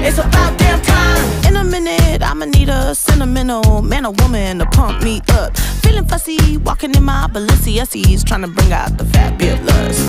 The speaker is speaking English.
It's about damn time. In a minute, I'ma need a sentimental man or woman to pump me up. Feeling fussy, walking in my Balenciennes, trying to bring out the fabulous.